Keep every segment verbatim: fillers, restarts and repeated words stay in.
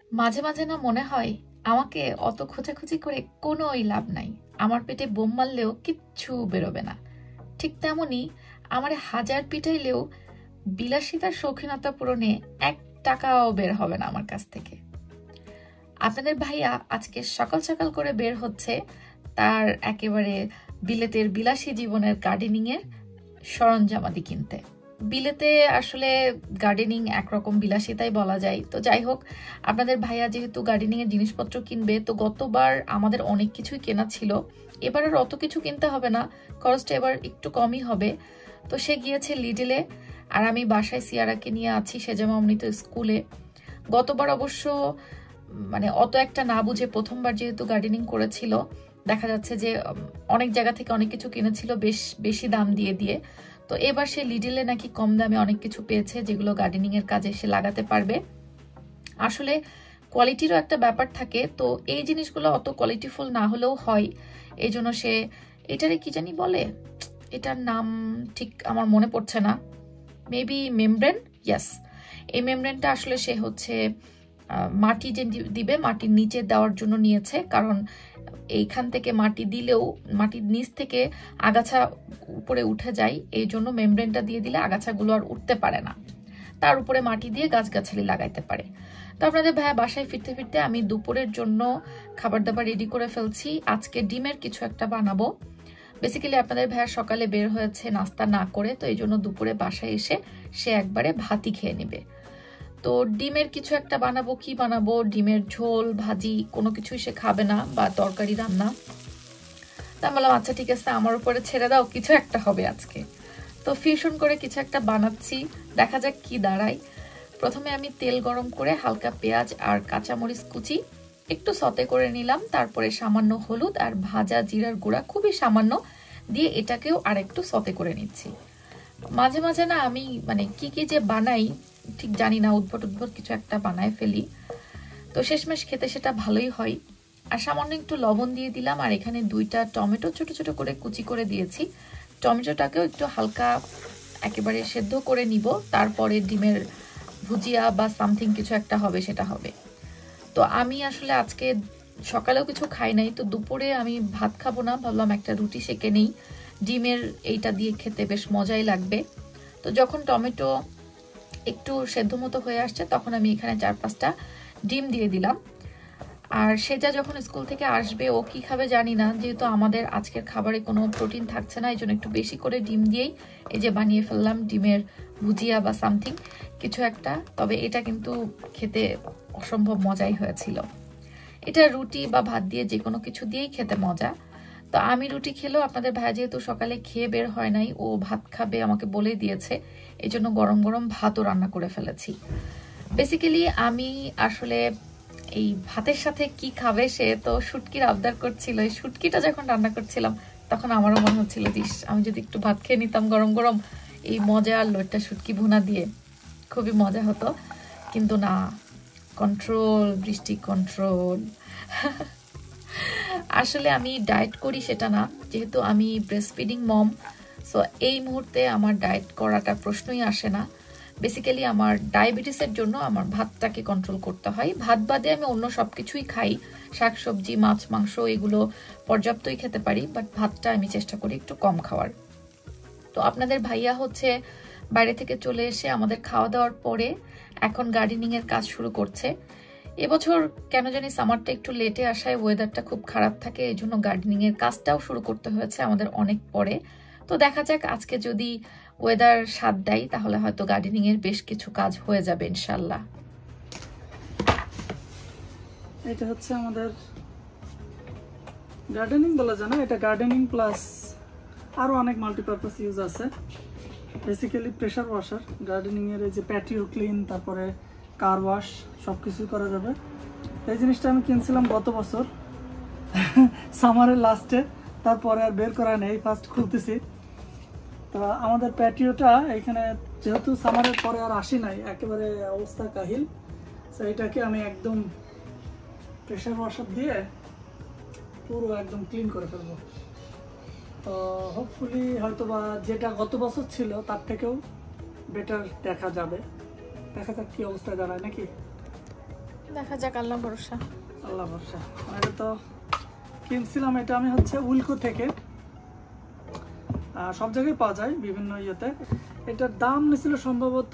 মাঝে মাঝে না মনে হয় আমাকে অত খোঁজাখুঁজি করে কোনোই লাভ নাই, আমার পেটে বোম মারলেও কিচ্ছু বেরোবে না। ঠিক তেমনি আমার হাজার পিটাইলেও বিলাসিতার শৌখিনতা পূরণে এক টাকাও বের হবে না আমার কাছ থেকে। আপনাদের ভাইয়া আজকে সকাল সকাল করে বের হচ্ছে তার একেবারে বিলেতের বিলাসী জীবনের গার্ডেনিং এর সরঞ্জামাদি কিনতে। বিলেতে আসলে গার্ডেনিং একরকম বিলাসিতাই বলা যায়। তো যাই হোক, আপনাদের ভাইয়া যেহেতু গার্ডেনিং এর জিনিসপত্র কিনবে, তো গতবার আমাদের অনেক কিছুই কেনা ছিল, এবার আর অত কিছু কিনতে হবে না, খরচটা এবার একটু কমই হবে। তো সে গিয়েছে লিডলে, আর আমি বাসায় সিয়ারাকে নিয়ে আছি, সেজা মামনি তো স্কুলে। গতবার অবশ্য মানে অত একটা না বুঝে প্রথমবার যেহেতু গার্ডেনিং করেছিল, দেখা যাচ্ছে যে অনেক জায়গা থেকে অনেক কিছু কিনেছিল বেশ বেশি দাম দিয়ে দিয়ে। তো এবার সে লিডলে নাকি কম দামে অনেক কিছু পেয়েছে যেগুলো গার্ডেনিং এর কাজে সে লাগাতে পারবে। আসলে কোয়ালিটিরও একটা ব্যাপার থাকে, তো এই জিনিসগুলো অত কোয়ালিটিফুল না হলেও হয়। এই জন্য সে এটারে কি জানি বলে, এটার নাম ঠিক আমার মনে পড়ছে না, মেবি মেমব্রেন, ইয়েস। এই মেমব্রেনটা আসলে সে হচ্ছে মাটি যে দিবে মাটির নিচে দেওয়ার জন্য নিয়েছে, কারণ এইখান থেকে মাটি দিলেও মাটির নিচ থেকে আগাছা উপরে উঠে যায়, এই জন্য মেমব্রেনটা দিয়ে দিলে আগাছাগুলো আর উঠতে পারে না, তার উপরে মাটি দিয়ে গাছগাছালি লাগাইতে পারে। তো আপনাদের ভাইয়া বাসায় ফিরতে ফিরতে আমি দুপুরের জন্য খাবার দাবার রেডি করে ফেলছি। আজকে ডিমের কিছু একটা বানাবো। বেসিক্যালি আপনাদের ভাইয়া সকালে বের হয়েছে নাস্তা না করে, তো এই জন্য দুপুরে বাসায় এসে সে একবারে ভাতই খেয়ে নেবে। তো ডিমের কিছু একটা বানাবো। কি বানাবো? ডিমের ঝোল, ভাজি, কোনো কিছুই সে খাবে না, বা তরকারি রান্না। তা আমি বললাম আচ্ছা ঠিক আছে, আমার উপরে ছেড়ে দাও, কিছু একটা হবে আজকে। তো ফিউশন করে কিছু একটা বানাচ্ছি, দেখা যাক কি দাঁড়ায়। প্রথমে আমি তেল গরম করে হালকা পেঁয়াজ আর কাঁচামরিচ কুচি একটু সতে করে নিলাম, তারপরে সামান্য হলুদ আর ভাজা জিরার গুঁড়া খুবই সামান্য দিয়ে এটাকেও আর একটু সতে করে নিচ্ছি। মাঝে মাঝে না আমি মানে কি কি যে বানাই ঠিক জানি না, উদ্ভট উদ্ভট কিছু একটা বানায় ফেলি, তো শেষমেশ খেতে সেটা ভালোই হয়। আর সামান্য একটু লবণ দিয়ে দিলাম, আর এখানে দুইটা টমেটো ছোট ছোট করে কুচি করে দিয়েছি। টমেটোটাকেও একটু হালকা একেবারে সেদ্ধ করে নিব, তারপরে ডিমের ভুজিয়া বা সামথিং কিছু একটা হবে, সেটা হবে। তো আমি আসলে আজকে সকালেও কিছু খাই নাই, তো দুপুরে আমি ভাত খাবো না, ভাবলাম একটা রুটি সেকে নেই, ডিমের এইটা দিয়ে খেতে বেশ মজাই লাগবে। তো যখন টমেটো একটু সেদ্ধ মতো হয়ে আসছে, তখন আমি এখানে চার পাঁচটা ডিম দিয়ে দিলাম। আর সেজা যখন স্কুল থেকে আসবে, ও কি খাবে জানি না, যেহেতু আমাদের আজকের খাবারে কোনো প্রোটিন থাকছে না, এই জন্য একটু বেশি করে ডিম দিয়েই এই যে বানিয়ে ফেললাম ডিমের ভুজিয়া বা সামথিং কিছু একটা। তবে এটা কিন্তু খেতে অসম্ভব মজাই হয়েছিল। এটা রুটি বা ভাত দিয়ে যে কোনো কিছু দিয়েই খেতে মজা। তো আমি রুটি খেলেও আপনাদের ভাই যেহেতু সকালে খেয়ে বের হয় নাই, ও ভাত খাবে আমাকে বলে দিয়েছে, এই জন্য গরম গরম ভাতও রান্না করে ফেলেছি। বেসিক্যালি আমি আসলে এই ভাতের সাথে কি খাবে, সে তো শুটকির আবদার করছিল। এই শুটকিটা যখন রান্না করছিলাম তখন আমারও মনে হচ্ছিল দিস আমি যদি একটু ভাত খেয়ে নিতাম গরম গরম এই মজার লোটটা শুটকি ভুনা দিয়ে, খুবই মজা হতো। কিন্তু না, কন্ট্রোল বৃষ্টি, কন্ট্রোল। আসলে আমি ডায়েট করি সেটা না, যেহেতু আমি ব্রেস্ট ফিডিং মম, সো এই মুহূর্তে আমার ডায়েট করাটা প্রশ্নই আসে না। বেসিক্যালি আমার ডায়াবেটিসের জন্য আমার ভাতটাকে কন্ট্রোল করতে হয়। ভাত বাদে আমি অন্য সব কিছুই খাই, শাকসবজি, মাছ, মাংস এগুলো পর্যাপ্তই খেতে পারি, বাট ভাতটা আমি চেষ্টা করি একটু কম খাওয়ার। তো আপনাদের ভাইয়া হচ্ছে বাইরে থেকে চলে এসে আমাদের খাওয়া দাওয়ার পরে এখন গার্ডেনিং এর কাজ শুরু করছে। এবছর কেন জানি সামারটা একটু লেটে আসায় ওয়েদারটা খুব খারাপ থাকে, এই জন্য গার্ডেনিং এর কাজটাও শুরু করতে হয়েছে আমাদের অনেক পরে। তো দেখা যাক আজকে যদি ওয়েদার সাথ দেয় তাহলে হয়তো গার্ডেনিং এর বেশ কিছু কাজ হয়ে যাবে ইনশাল্লাহ। এটা হচ্ছে আমাদের গার্ডেনিং বলা যায় না, এটা গার্ডেনিং প্লাস আরো অনেক মাল্টিপারপাস ইউজ আছে। বেসিক্যালি প্রেসার ওয়াশার, গার্ডেনিং এর এই যে প্যাটিও ক্লিন, তারপরে কার ওয়াশ সবকিছু করা যাবে। এই জিনিসটা আমি কিনছিলাম গত বছর সামারের লাস্টে, তারপরে আর বের করা নেই, ফার্স্ট খুলতেছি। তো আমাদের প্যাটিওটা এখানে যেহেতু সামারের পরে আর আসি নাই, একেবারে অবস্থা কাহিল, তো এটাকে আমি একদম প্রেসার ওয়াশার দিয়ে পুরো একদম ক্লিন করে ফেলবো। তো হোপফুলি হয়তো বা যেটা গত বছর ছিল তার থেকেও বেটার দেখা যাবে। দেখা যাক কি অবস্থা দাঁড়ায় নাকি। দেখা যাক, আল্লাহ ভরসা। আল্লাহ ভরসা। এটা তো কিনছিলাম, এটা আমি হচ্ছে উইলকো থেকে, সব জায়গায় পাওয়া যায় বিভিন্ন ইয়েতে। এটার দাম নিয়েছিল সম্ভবত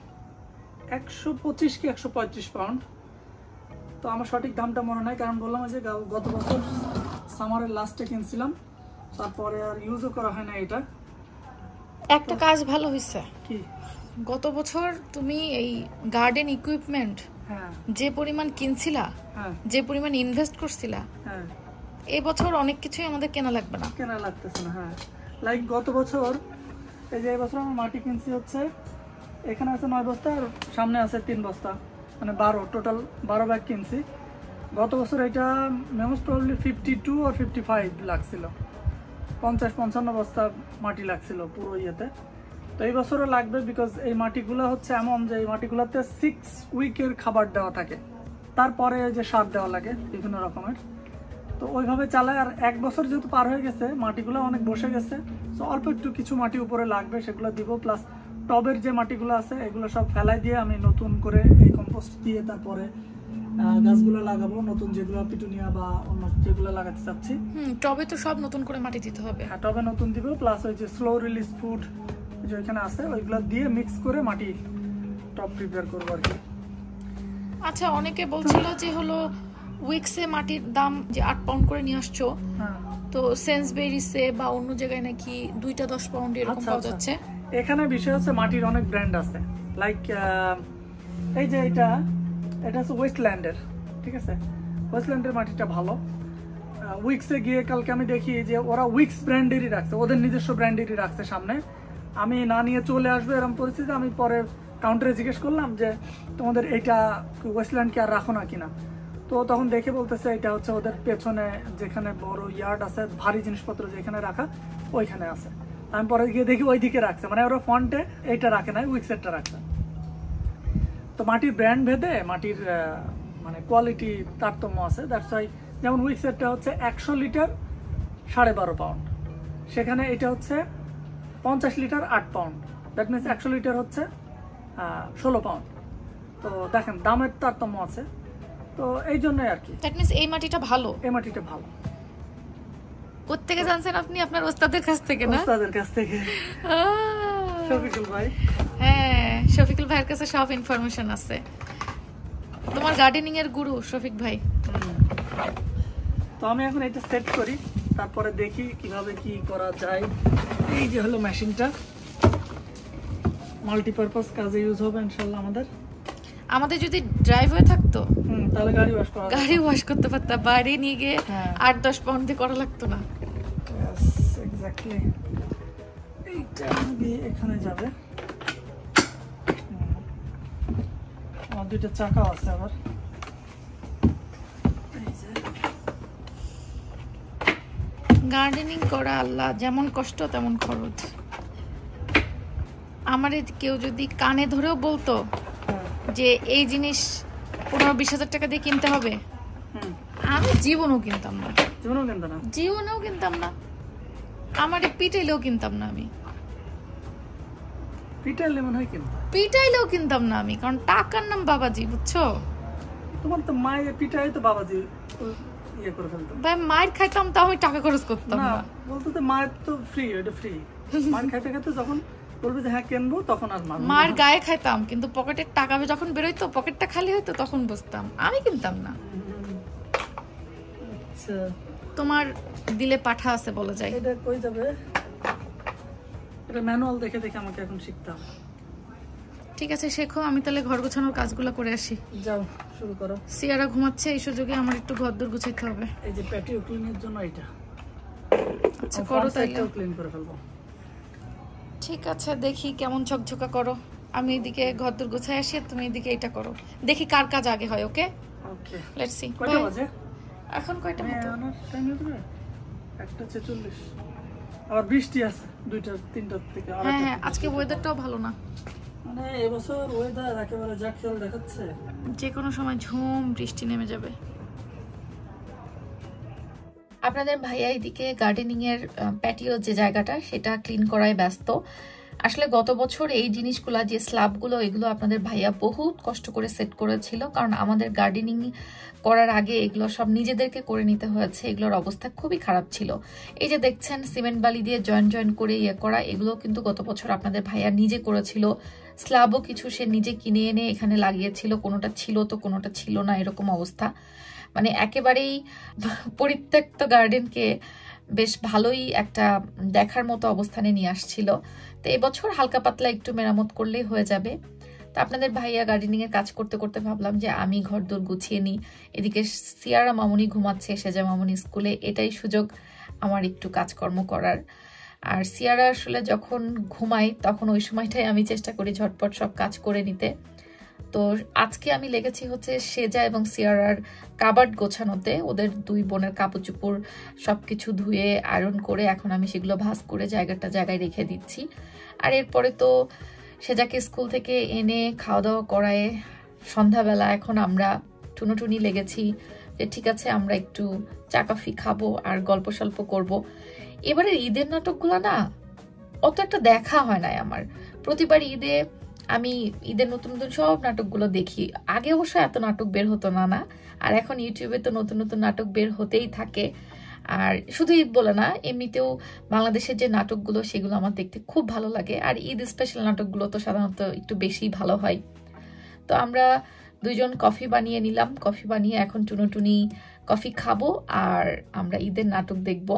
একশো পঁচিশ কি একশো পঁয়ত্রিশ পাউন্ড। তো আমার সঠিক দামটা মনে নাই, কারণ বললাম যে গত বছর সামারের লাস্টে কিনছিলাম, তারপরে আর ইউজও করা হয় না এটা। একটা কাজ ভালো হয়েছে কি, গত বছর তুমি এই গার্ডেন ইকুইপমেন্ট হ্যাঁ যে পরিমাণ কিনছিলা, হ্যাঁ যে পরিমাণ ইনভেস্ট করছিলা, হ্যাঁ এই বছর অনেক কিছুই আমাদের কেনা লাগবে না। কেনা লাগতেছে না, হ্যাঁ। লাইক গত বছর, এই যে এই বছর আমার মাটি কিনছি হচ্ছে, এখানে আছে নয় বস্তা আর সামনে আছে তিন বস্তা, মানে বারো, টোটাল বারো ব্যাগ কিনছি। গত বছর এটা মোস্ট প্রবাবলি ফিফটি টু আর ফিফটি ফাইভ লাগছিল, পঞ্চাশ পঞ্চান্ন বস্তা মাটি লাগছিল পুরো ইয়েতে। তো এই বছরও লাগবে, বিকজ এই মাটিগুলো হচ্ছে এমন যে এই মাটিগুলোতে সিক্স উইকের খাবার দেওয়া থাকে, তারপরে যে সার দেওয়া লাগে বিভিন্ন রকমের। তো ওইভাবে চালায়। আর এক বছর যেহেতু পার হয়ে গেছে, মাটিগুলো অনেক বসে গেছে, তো অল্প একটু কিছু মাটি উপরে লাগবে, সেগুলো দিব। প্লাস টবের যে মাটিগুলো আছে এগুলো সব ফেলাই দিয়ে আমি নতুন করে এই কম্পোস্ট দিয়ে তারপরে গাছগুলো লাগাবো, নতুন যেগুলো পিটুনিয়া বা অন্য যেগুলো লাগাতে চাচ্ছি। হুম, টবে তো সব নতুন করে মাটি দিতে হবে। হ্যাঁ, টবে নতুন দিব। প্লাস ওই যে স্লো রিলিজ ফুড যে ওইখানে আছে ওইগুলো দিয়ে মিক্স করে মাটি টব প্রিপেয়ার করবো আর কি। আচ্ছা, অনেকে বলছিল যে হলো উইক্সে মাটির দাম যে আট পাউন্ড করে নিয়ে আসছো, তো সেন্সবেরিসে বা অন্য জায়গায় নাকি দুইটা দশ পাউন্ড এরকম পাওয়া যাচ্ছে। এখানে বিষয় হচ্ছে মাটির অনেক ব্র্যান্ড আছে, লাইক এই যে এটা এটা হচ্ছে ওয়েস্টল্যান্ডের, ঠিক আছে, ওয়েস্টল্যান্ডের মাটিটা ভালো। উইক্সে গিয়ে কালকে আমি দেখি যে ওরা উইক্স ব্র্যান্ডেরই রাখছে, ওদের নিজস্ব ব্র্যান্ডেরই রাখছে সামনে। আমি না নিয়ে চলে আসবো এরকম পরিস্থিতি, আমি পরে কাউন্টারে জিজ্ঞেস করলাম যে তোমাদের এইটা ওয়েস্টল্যান্ড কি আর রাখো না কিনা। তো তখন দেখে বলতেছে এটা হচ্ছে ওদের পেছনে যেখানে বড় ইয়ার্ড আছে, ভারী জিনিসপত্র যেখানে রাখা ওইখানে আছে। আমি পরে গিয়ে দেখি ওইদিকে রাখছে, মানে ওরা ফন্টে এইটা রাখে না, উইক্সেরটা রাখছে। তো মাটির ব্র্যান্ড ভেদে মাটির মানে কোয়ালিটি তারতম্য আছে। দ্যাটস ওয়াই যেমন উইক্সেরটা হচ্ছে একশো লিটার সাড়ে বারো পাউন্ড, সেখানে এটা হচ্ছে পঞ্চাশ লিটার আট পাউন্ড, দ্যাট মিনস একশো লিটার হচ্ছে ষোলো পাউন্ড। তো দেখেন দামের তারতম্য আছে, তো এই জন্যই আর কি। দ্যাট মিন্স এই মাটিটা ভালো, এই মাটিটা ভালো। কোত্থেকে জানছেন আপনি? আপনার ওস্তাদের কাছ থেকে না? ওস্তাদের কাছ থেকে, শফিকুল ভাই। হ্যাঁ, শফিকুল ভাইয়ের কাছে সব ইনফরমেশন আছে। তোমার গার্ডেনিং এর গুরু শফিক ভাই। তো আমি এখন এটা সেট করি, তারপরে দেখি কিভাবে কি করা যায়। এই যে হলো মেশিনটা, মাল্টিপারপাস কাজে ইউজ হবে ইনশাআল্লাহ আমাদের। আমাদের যদি ড্রাইভওয়ে থাকতো হুম, তাহলে গাড়ি ওয়াশ করা গাড়ি ওয়াশ করতে পারতাম, বাইরে নিয়ে গিয়ে আট দশ পাউন্ড দিয়ে করা লাগতো না। Yes, exactly. এইটা দিয়ে এখানে যাবে। আমার দুইটা চাকা আছে আবার। গার্ডেনিং করা আল্লাহ, যেমন কষ্ট তেমন খরচ। আমার কেউ যদি কানে ধরেও বলতো যে এই জিনিস পনেরো বিশ হাজার টাকা দিয়ে কিনতে হবে, আমি জীবনেও কিনতাম না, জীবনেও কিনতাম না, জীবনেও কিনতাম না। আমার পিটাইলেও কিনতাম না, আমি পিটাইলে মনে হয় কিনতাম, পিটাইলেও কিনতাম না আমি, কারণ টাকার নাম বাবাজি, বুঝছো? তোমার তো মায়ের পিটাই তো বাবাজি ইয়ে করে ফেলতো। ভাই মায়ের খাইতাম, তাও আমি টাকা খরচ করতাম না। বলতো তো মায়ের তো ফ্রি, এটা ফ্রি। মায়ের খাইতে খাইতে যখন বলবে যে হ্যাঁ কিনবো, তখন আর মার মার গায়ে খাইতাম, কিন্তু পকেটের টাকা যখন বেরোইতো, পকেটটা খালি হইতো, তখন বুঝতাম। আমি কিনতাম না। আচ্ছা, তোমার দিলে পাঠা আছে বলা যায়। এটা কই যাবে? এটা ম্যানুয়াল দেখে দেখে আমাকে এখন শিখতে হবে। ঠিক আছে, শেখো। আমি তাহলে ঘর গোছানোর কাজগুলো করে আসি। যাও, শুরু করো। সিয়ারা ঘুমাচ্ছে, এই সুযোগে আমার একটু ঘর দূর গুছাইতে হবে। এই যে প্যাটিও ক্লিনের জন্য এটা। আচ্ছা, করো তাইলে। ক্লিন করে ফেলবো। ঠিক আছে, দেখি কেমন ঝকঝকা করো। আমি এদিকে ঘর দূর গোছাই আসি, তুমি এদিকে এটা করো। দেখি কার কাজ আগে হয়। Okay okay, let's see. কয়টা বাজে এখন? কয়টা মতো? টাইম হচ্ছে একটা ছেচল্লিশ। আবার বৃষ্টি আছে দুইটা তিনটা থেকে। হ্যাঁ হ্যাঁ, আজকে ওয়েদারটাও ভালো না, মানে এবছর ওয়েদার একেবারে জাকজল দেখাচ্ছে, যে কোনো সময় ঝুম বৃষ্টি নেমে যাবে। আপনাদের ভাইয়া এদিকে গার্ডেনিং এর প্যাটিও যে জায়গাটা, সেটা ক্লিন করায় ব্যস্ত। আসলে গত বছর এই জিনিসগুলা যে স্ল্যাবগুলো এগুলো আপনাদের ভাইয়া বহুত কষ্ট করে সেট করেছিল, কারণ আমাদের গার্ডেনিং করার আগে এগুলো সব নিজেদেরকে করে নিতে হয়েছে। এগুলোর অবস্থা খুবই খারাপ ছিল। এই যে দেখছেন সিমেন্ট বালি দিয়ে জয়েন জয়েন করে ইয়ে করা, এগুলো কিন্তু গত বছর আপনাদের ভাইয়া নিজে করেছিল। স্ল্যাবও কিছু সে নিজে কিনে এনে এখানে লাগিয়েছিল, কোনোটা ছিল তো কোনোটা ছিল না, এরকম অবস্থা। মানে একেবারেই পরিত্যক্ত গার্ডেনকে বেশ ভালোই একটা দেখার মতো অবস্থানে নিয়ে আসছিল। তো এবছর হালকা পাতলা একটু মেরামত করলেই হয়ে যাবে। তো আপনাদের ভাইয়া গার্ডেনিং এর কাজ করতে করতে ভাবলাম যে আমি ঘর দোর গুছিয়ে নিই। এদিকে সিয়ারা মামুনি ঘুমাচ্ছে, সেজা মামুনি স্কুলে, এটাই সুযোগ আমার একটু কাজকর্ম করার। আর সিয়ারা আসলে যখন ঘুমাই তখন ওই সময়টাই আমি চেষ্টা করি ঝটপট সব কাজ করে নিতে। তো আজকে আমি লেগেছি হচ্ছে সেজা এবং সিয়ারার কাবার্ড গোছানোতে। ওদের দুই বোনের কাপড় চোপড় সবকিছু ধুয়ে আয়রন করে এখন আমি সেগুলো ভাঁজ করে জায়গাটা জায়গায় রেখে দিচ্ছি। আর এরপরে তো সেজাকে স্কুল থেকে এনে খাওয়া দাওয়া করায় সন্ধ্যাবেলা এখন আমরা টুনোটুনি লেগেছি যে ঠিক আছে আমরা একটু চা কফি খাবো আর গল্প সল্প করবো। এবারে ঈদের নাটকগুলো না অত একটা দেখা হয় নাই আমার। প্রতিবার ঈদে আমি ঈদের নতুন নতুন সব নাটকগুলো দেখি। আগে অবশ্য এত নাটক বের হতো না না আর এখন ইউটিউবে তো নতুন নতুন নাটক বের হতেই থাকে। আর শুধু ঈদ বলে না, এমনিতেও বাংলাদেশের যে নাটকগুলো সেগুলো আমার দেখতে খুব ভালো লাগে। আর ঈদ স্পেশাল নাটকগুলো তো সাধারণত একটু বেশি ভালো হয়। তো আমরা দুইজন কফি বানিয়ে নিলাম, কফি বানিয়ে এখন টুনোটুনি কফি খাবো আর আমরা ঈদের নাটক দেখবো।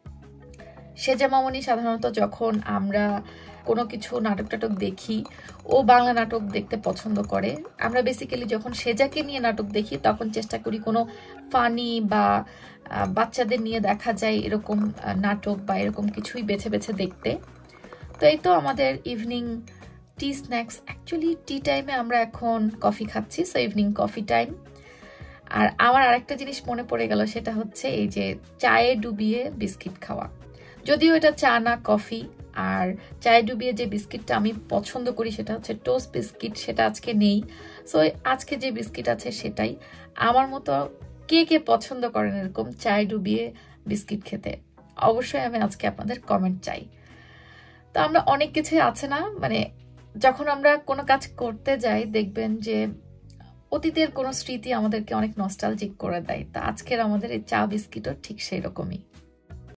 সেজা মামনি সাধারণত যখন আমরা কোনো কিছু নাটক টাটক দেখি ও বাংলা নাটক দেখতে পছন্দ করে। আমরা বেসিক্যালি যখন সেজাকে নিয়ে নাটক দেখি তখন চেষ্টা করি কোনো ফানি বা বাচ্চাদের নিয়ে দেখা যায় এরকম নাটক বা এরকম কিছুই বেছে বেছে দেখতে। তো এই তো আমাদের evening tea snacks, actually tea টাইমে আমরা এখন কফি খাচ্ছি, সো ইভিনিং কফি টাইম। আর আমার আরেকটা জিনিস মনে পড়ে গেল, সেটা হচ্ছে এই যে চায়ে ডুবিয়ে বিস্কিট খাওয়া। যদিও এটা চা না কফি। আর চায়ে ডুবিয়ে যে বিস্কিটটা আমি পছন্দ করি সেটা হচ্ছে টোস্ট বিস্কিট, সেটা আজকে নেই। সো আজকে যে বিস্কিট আছে সেটাই। আমার মতো কে কে পছন্দ করেন এরকম চায়ে ডুবিয়ে বিস্কিট খেতে, অবশ্যই আমি আজকে আপনাদের কমেন্ট চাই। তো আমরা অনেক কিছুই আছে না, মানে যখন আমরা কোনো কাজ করতে যাই দেখবেন যে অতীতের কোনো স্মৃতি আমাদেরকে অনেক নস্টালজিক করে দেয়। তো আজকের আমাদের এই চা বিস্কিটও ঠিক সেই রকমই।